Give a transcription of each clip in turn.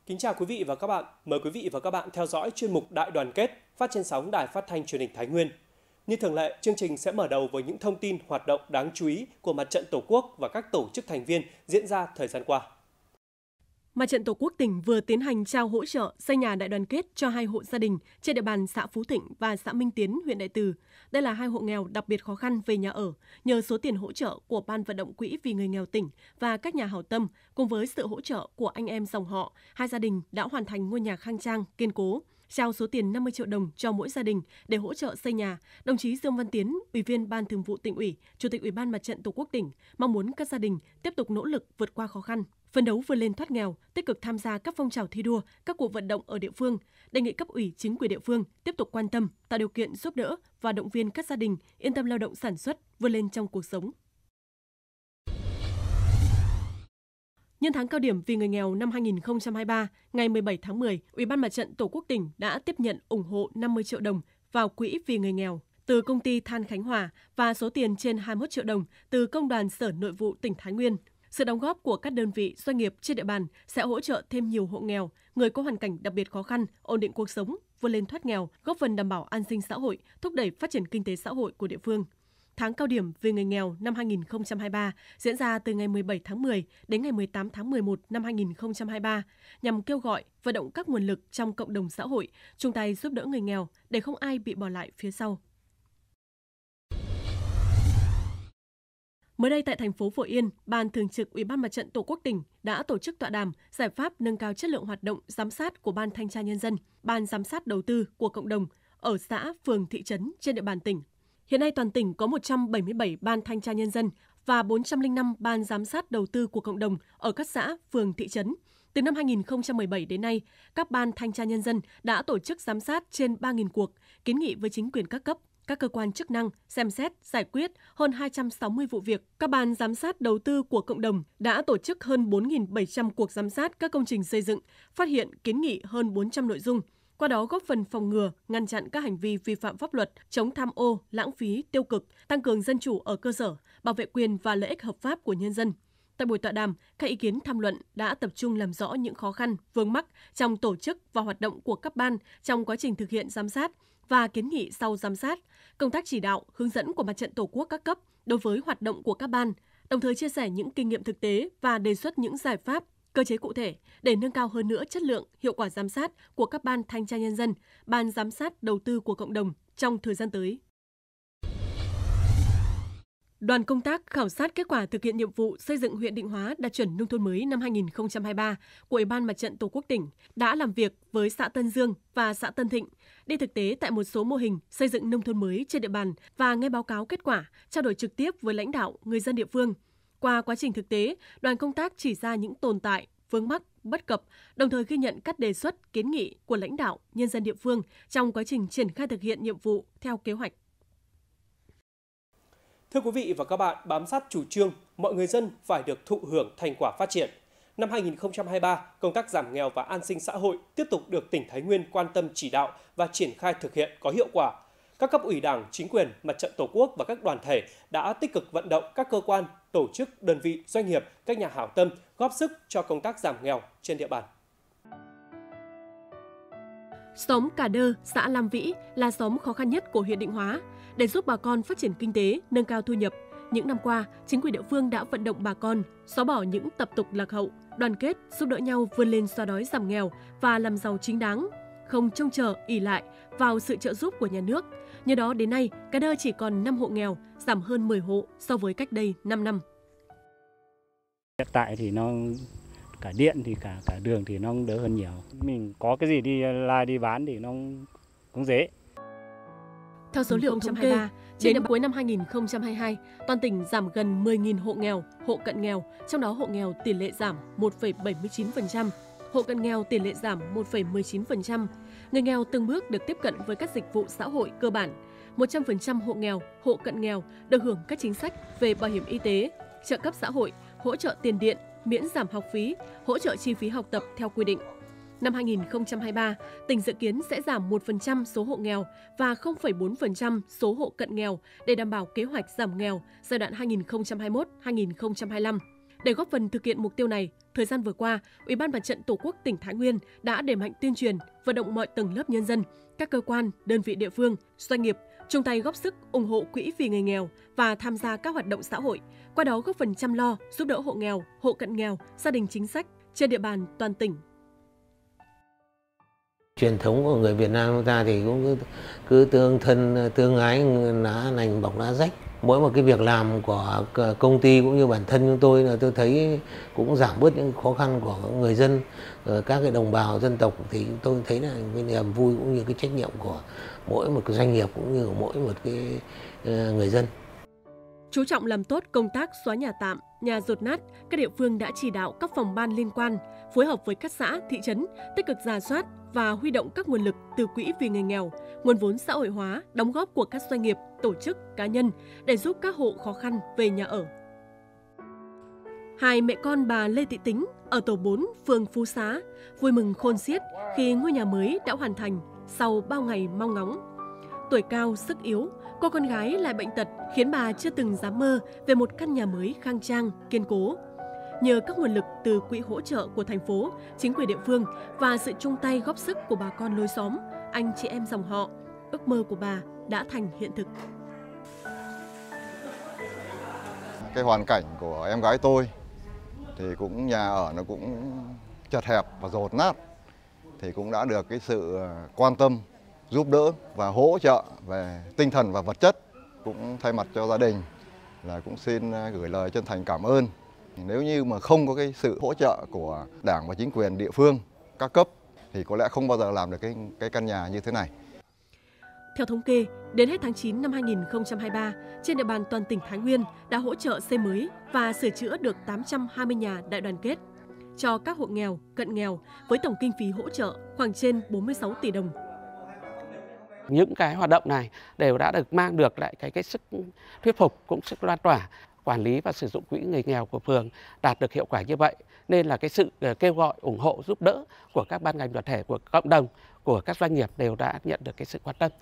Kính chào quý vị và các bạn. Mời quý vị và các bạn theo dõi chuyên mục Đại đoàn kết phát trên sóng Đài Phát thanh Truyền hình Thái Nguyên. Như thường lệ, chương trình sẽ mở đầu với những thông tin hoạt động đáng chú ý của Mặt trận Tổ quốc và các tổ chức thành viên diễn ra thời gian qua. Mặt trận Tổ quốc tỉnh vừa tiến hành trao hỗ trợ xây nhà đại đoàn kết cho 2 hộ gia đình trên địa bàn xã Phú Thịnh và xã Minh Tiến, huyện Đại Từ. Đây là 2 hộ nghèo đặc biệt khó khăn về nhà ở, nhờ số tiền hỗ trợ của Ban vận động quỹ vì người nghèo tỉnh và các nhà hảo tâm cùng với sự hỗ trợ của anh em dòng họ, 2 gia đình đã hoàn thành ngôi nhà khang trang, kiên cố. Trao số tiền 50 triệu đồng cho mỗi gia đình để hỗ trợ xây nhà, đồng chí Dương Văn Tiến, Ủy viên Ban Thường vụ Tỉnh ủy, Chủ tịch Ủy ban Mặt trận Tổ quốc tỉnh mong muốn các gia đình tiếp tục nỗ lực vượt qua khó khăn, phấn đấu vươn lên thoát nghèo, tích cực tham gia các phong trào thi đua, các cuộc vận động ở địa phương, đề nghị cấp ủy chính quyền địa phương tiếp tục quan tâm, tạo điều kiện giúp đỡ và động viên các gia đình yên tâm lao động sản xuất, vươn lên trong cuộc sống. Nhân tháng cao điểm vì người nghèo năm 2023, ngày 17 tháng 10, Ủy ban Mặt trận Tổ quốc tỉnh đã tiếp nhận ủng hộ 50 triệu đồng vào quỹ vì người nghèo từ công ty Than Khánh Hòa và số tiền trên 21 triệu đồng từ Công đoàn Sở Nội vụ tỉnh Thái Nguyên. Sự đóng góp của các đơn vị doanh nghiệp trên địa bàn sẽ hỗ trợ thêm nhiều hộ nghèo, người có hoàn cảnh đặc biệt khó khăn, ổn định cuộc sống, vươn lên thoát nghèo, góp phần đảm bảo an sinh xã hội, thúc đẩy phát triển kinh tế xã hội của địa phương. Tháng cao điểm vì người nghèo năm 2023 diễn ra từ ngày 17 tháng 10 đến ngày 18 tháng 11 năm 2023 nhằm kêu gọi, vận động các nguồn lực trong cộng đồng xã hội, chung tay giúp đỡ người nghèo để không ai bị bỏ lại phía sau. Mới đây tại thành phố Phổ Yên, Ban Thường trực Ủy ban Mặt trận Tổ quốc tỉnh đã tổ chức tọa đàm giải pháp nâng cao chất lượng hoạt động giám sát của Ban Thanh tra Nhân dân, Ban Giám sát Đầu tư của cộng đồng ở xã, phường, thị trấn trên địa bàn tỉnh. Hiện nay toàn tỉnh có 177 Ban Thanh tra Nhân dân và 405 Ban Giám sát Đầu tư của cộng đồng ở các xã, phường, thị trấn. Từ năm 2017 đến nay, các Ban Thanh tra Nhân dân đã tổ chức giám sát trên 3.000 cuộc, kiến nghị với chính quyền các cấp, các cơ quan chức năng xem xét, giải quyết hơn 260 vụ việc. Các ban giám sát đầu tư của cộng đồng đã tổ chức hơn 4.700 cuộc giám sát các công trình xây dựng, phát hiện kiến nghị hơn 400 nội dung. Qua đó góp phần phòng ngừa, ngăn chặn các hành vi vi phạm pháp luật, chống tham ô, lãng phí, tiêu cực, tăng cường dân chủ ở cơ sở, bảo vệ quyền và lợi ích hợp pháp của nhân dân. Tại buổi tọa đàm, các ý kiến tham luận đã tập trung làm rõ những khó khăn, vướng mắc trong tổ chức và hoạt động của các ban trong quá trình thực hiện giám sát và kiến nghị sau giám sát, công tác chỉ đạo, hướng dẫn của Mặt trận Tổ quốc các cấp đối với hoạt động của các ban, đồng thời chia sẻ những kinh nghiệm thực tế và đề xuất những giải pháp, cơ chế cụ thể để nâng cao hơn nữa chất lượng, hiệu quả giám sát của các Ban Thanh tra Nhân dân, Ban Giám sát Đầu tư của cộng đồng trong thời gian tới. Đoàn công tác khảo sát kết quả thực hiện nhiệm vụ xây dựng huyện Định Hóa đạt chuẩn nông thôn mới năm 2023 của Ủy ban Mặt trận Tổ quốc tỉnh đã làm việc với xã Tân Dương và xã Tân Thịnh, đi thực tế tại một số mô hình xây dựng nông thôn mới trên địa bàn và nghe báo cáo kết quả, trao đổi trực tiếp với lãnh đạo, người dân địa phương. Qua quá trình thực tế, đoàn công tác chỉ ra những tồn tại, vướng mắc, bất cập, đồng thời ghi nhận các đề xuất, kiến nghị của lãnh đạo, nhân dân địa phương trong quá trình triển khai thực hiện nhiệm vụ theo kế hoạch. Thưa quý vị và các bạn, bám sát chủ trương, mọi người dân phải được thụ hưởng thành quả phát triển. Năm 2023, công tác giảm nghèo và an sinh xã hội tiếp tục được tỉnh Thái Nguyên quan tâm chỉ đạo và triển khai thực hiện có hiệu quả. Các cấp ủy Đảng, chính quyền, Mặt trận Tổ quốc và các đoàn thể đã tích cực vận động các cơ quan, tổ chức, đơn vị, doanh nghiệp, các nhà hảo tâm góp sức cho công tác giảm nghèo trên địa bàn. Xóm Cà Đơ, xã Lam Vĩ là xóm khó khăn nhất của huyện Định Hóa. Để giúp bà con phát triển kinh tế, nâng cao thu nhập, những năm qua, chính quyền địa phương đã vận động bà con xóa bỏ những tập tục lạc hậu, đoàn kết, giúp đỡ nhau vươn lên xóa đói giảm nghèo và làm giàu chính đáng, không trông chờ ỷ lại vào sự trợ giúp của nhà nước. Nhờ đó đến nay, Cà Đơ chỉ còn 5 hộ nghèo, giảm hơn 10 hộ so với cách đây 5 năm. Hiện tại thì nó cả điện thì cả đường thì nó đỡ hơn nhiều. Mình có cái gì đi bán thì nó cũng dễ. Theo số liệu thống kê, đến cuối năm 2022, toàn tỉnh giảm gần 10.000 hộ nghèo, hộ cận nghèo, trong đó hộ nghèo tỷ lệ giảm 1,79%, hộ cận nghèo tỷ lệ giảm 1,19%. Người nghèo từng bước được tiếp cận với các dịch vụ xã hội cơ bản. 100% hộ nghèo, hộ cận nghèo được hưởng các chính sách về bảo hiểm y tế, trợ cấp xã hội, hỗ trợ tiền điện, miễn giảm học phí, hỗ trợ chi phí học tập theo quy định. Năm 2023, tỉnh dự kiến sẽ giảm 1% số hộ nghèo và 0,4% số hộ cận nghèo để đảm bảo kế hoạch giảm nghèo giai đoạn 2021-2025. Để góp phần thực hiện mục tiêu này, thời gian vừa qua, Ủy ban Mặt trận Tổ quốc tỉnh Thái Nguyên đã đẩy mạnh tuyên truyền, vận động mọi tầng lớp nhân dân, các cơ quan, đơn vị địa phương, doanh nghiệp chung tay góp sức ủng hộ quỹ vì người nghèo và tham gia các hoạt động xã hội, qua đó góp phần chăm lo, giúp đỡ hộ nghèo, hộ cận nghèo, gia đình chính sách trên địa bàn toàn tỉnh. Truyền thống của người Việt Nam chúng ta thì cũng cứ tương thân tương ái, lá lành bọc lá rách. Mỗi một cái việc làm của công ty cũng như bản thân chúng tôi là tôi thấy cũng giảm bớt những khó khăn của người dân, các cái đồng bào dân tộc, thì tôi thấy là cái niềm vui cũng như cái trách nhiệm của mỗi một cái doanh nghiệp cũng như của mỗi một cái người dân. Chú trọng làm tốt công tác xóa nhà tạm, nhà dột nát, các địa phương đã chỉ đạo các phòng ban liên quan phối hợp với các xã, thị trấn tích cực rà soát và huy động các nguồn lực từ quỹ vì người nghèo, nguồn vốn xã hội hóa, đóng góp của các doanh nghiệp, tổ chức, cá nhân để giúp các hộ khó khăn về nhà ở. Hai mẹ con bà Lê Thị Tính ở tổ 4, phường Phú Xá vui mừng khôn xiết khi ngôi nhà mới đã hoàn thành sau bao ngày mong ngóng. Tuổi cao, sức yếu, cô con gái lại bệnh tật khiến bà chưa từng dám mơ về một căn nhà mới khang trang, kiên cố. Nhờ các nguồn lực từ quỹ hỗ trợ của thành phố, chính quyền địa phương và sự chung tay góp sức của bà con lối xóm, anh chị em dòng họ, ước mơ của bà đã thành hiện thực. Cái hoàn cảnh của em gái tôi thì cũng nhà ở nó cũng chật hẹp và dột nát, thì cũng đã được cái sự quan tâm, giúp đỡ và hỗ trợ về tinh thần và vật chất. Cũng thay mặt cho gia đình là cũng xin gửi lời chân thành cảm ơn. Nếu như mà không có cái sự hỗ trợ của Đảng và chính quyền địa phương, các cấp thì có lẽ không bao giờ làm được cái căn nhà như thế này. Theo thống kê, đến hết tháng 9 năm 2023, trên địa bàn toàn tỉnh Thái Nguyên đã hỗ trợ xây mới và sửa chữa được 820 nhà đại đoàn kết cho các hộ nghèo, cận nghèo với tổng kinh phí hỗ trợ khoảng trên 46 tỷ đồng. Những cái hoạt động này đều đã được mang được lại cái sức thuyết phục, cũng sức lan tỏa. Quản lý và sử dụng quỹ người nghèo của phường đạt được hiệu quả như vậy, nên là cái sự kêu gọi ủng hộ giúp đỡ của các ban ngành đoàn thể, của cộng đồng, của các doanh nghiệp đều đã nhận được cái sự quan tâm.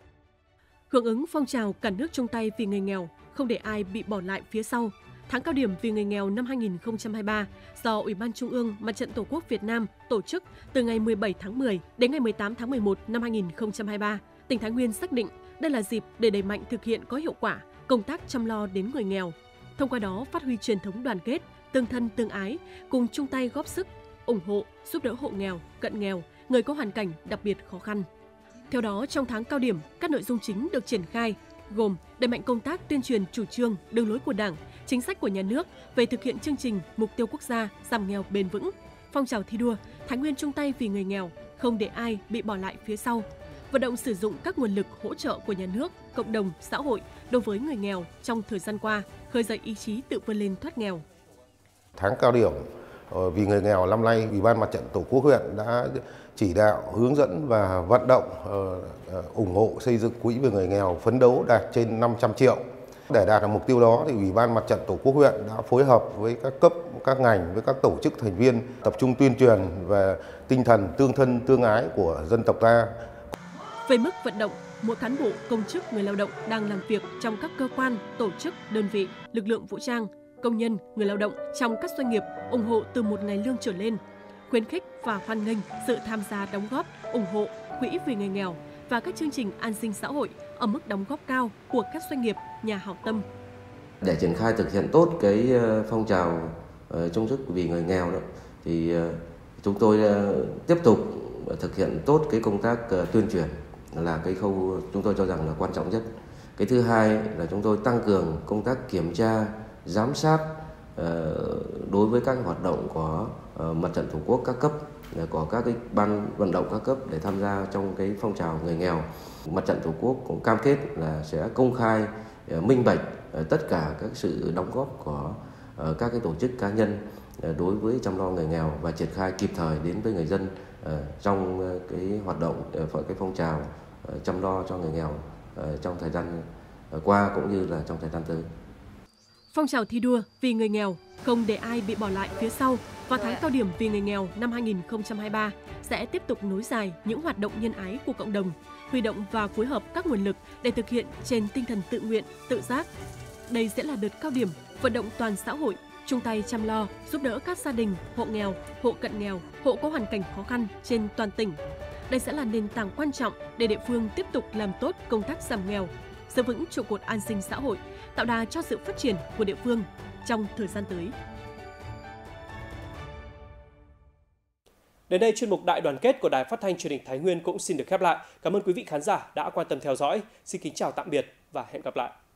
Hưởng ứng phong trào cả nước chung tay vì người nghèo, không để ai bị bỏ lại phía sau, tháng cao điểm vì người nghèo năm 2023 do Ủy ban Trung ương Mặt trận Tổ quốc Việt Nam tổ chức từ ngày 17 tháng 10 đến ngày 18 tháng 11 năm 2023, tỉnh Thái Nguyên xác định đây là dịp để đẩy mạnh thực hiện có hiệu quả công tác chăm lo đến người nghèo. Thông qua đó phát huy truyền thống đoàn kết, tương thân tương ái, cùng chung tay góp sức, ủng hộ, giúp đỡ hộ nghèo, cận nghèo, người có hoàn cảnh đặc biệt khó khăn. Theo đó, trong tháng cao điểm, các nội dung chính được triển khai gồm đẩy mạnh công tác tuyên truyền chủ trương, đường lối của Đảng, chính sách của nhà nước về thực hiện chương trình mục tiêu quốc gia giảm nghèo bền vững, phong trào thi đua Thái Nguyên chung tay vì người nghèo, không để ai bị bỏ lại phía sau, vận động sử dụng các nguồn lực hỗ trợ của nhà nước, cộng đồng, xã hội đối với người nghèo trong thời gian qua, khơi dậy ý chí tự vươn lên thoát nghèo. Tháng cao điểm vì người nghèo năm nay, Ủy ban Mặt trận Tổ quốc huyện đã chỉ đạo, hướng dẫn và vận động ủng hộ xây dựng quỹ vì người nghèo phấn đấu đạt trên 500 triệu. Để đạt được mục tiêu đó thì Ủy ban Mặt trận Tổ quốc huyện đã phối hợp với các cấp, các ngành, với các tổ chức thành viên tập trung tuyên truyền về tinh thần tương thân tương ái của dân tộc ta. Về mức vận động, mỗi cán bộ, công chức, người lao động đang làm việc trong các cơ quan, tổ chức, đơn vị, lực lượng vũ trang, công nhân, người lao động trong các doanh nghiệp ủng hộ từ một ngày lương trở lên, khuyến khích và hoan nghênh sự tham gia đóng góp, ủng hộ quỹ vì người nghèo và các chương trình an sinh xã hội ở mức đóng góp cao của các doanh nghiệp, nhà hảo tâm. Để triển khai thực hiện tốt cái phong trào chung sức vì người nghèo đó, thì chúng tôi tiếp tục thực hiện tốt cái công tác tuyên truyền là cái khâu chúng tôi cho rằng là quan trọng nhất. Cái thứ hai là chúng tôi tăng cường công tác kiểm tra, giám sát đối với các hoạt động của Mặt trận Tổ quốc các cấp, có các cái ban vận động các cấp để tham gia trong cái phong trào người nghèo. Mặt trận Tổ quốc cũng cam kết là sẽ công khai, minh bạch tất cả các sự đóng góp của các cái tổ chức cá nhân đối với chăm lo người nghèo và triển khai kịp thời đến với người dân trong cái hoạt động, cái phong trào chăm lo cho người nghèo trong thời gian qua cũng như là trong thời gian tới. Phong trào thi đua vì người nghèo, không để ai bị bỏ lại phía sau và tháng cao điểm vì người nghèo năm 2023 sẽ tiếp tục nối dài những hoạt động nhân ái của cộng đồng, huy động và phối hợp các nguồn lực để thực hiện trên tinh thần tự nguyện, tự giác. Đây sẽ là đợt cao điểm vận động toàn xã hội chung tay chăm lo, giúp đỡ các gia đình, hộ nghèo, hộ cận nghèo, hộ có hoàn cảnh khó khăn trên toàn tỉnh. Đây sẽ là nền tảng quan trọng để địa phương tiếp tục làm tốt công tác giảm nghèo, giữ vững trụ cột an sinh xã hội, tạo đà cho sự phát triển của địa phương trong thời gian tới. Đến đây, chuyên mục Đại đoàn kết của Đài Phát thanh Truyền hình Thái Nguyên cũng xin được khép lại. Cảm ơn quý vị khán giả đã quan tâm theo dõi. Xin kính chào tạm biệt và hẹn gặp lại.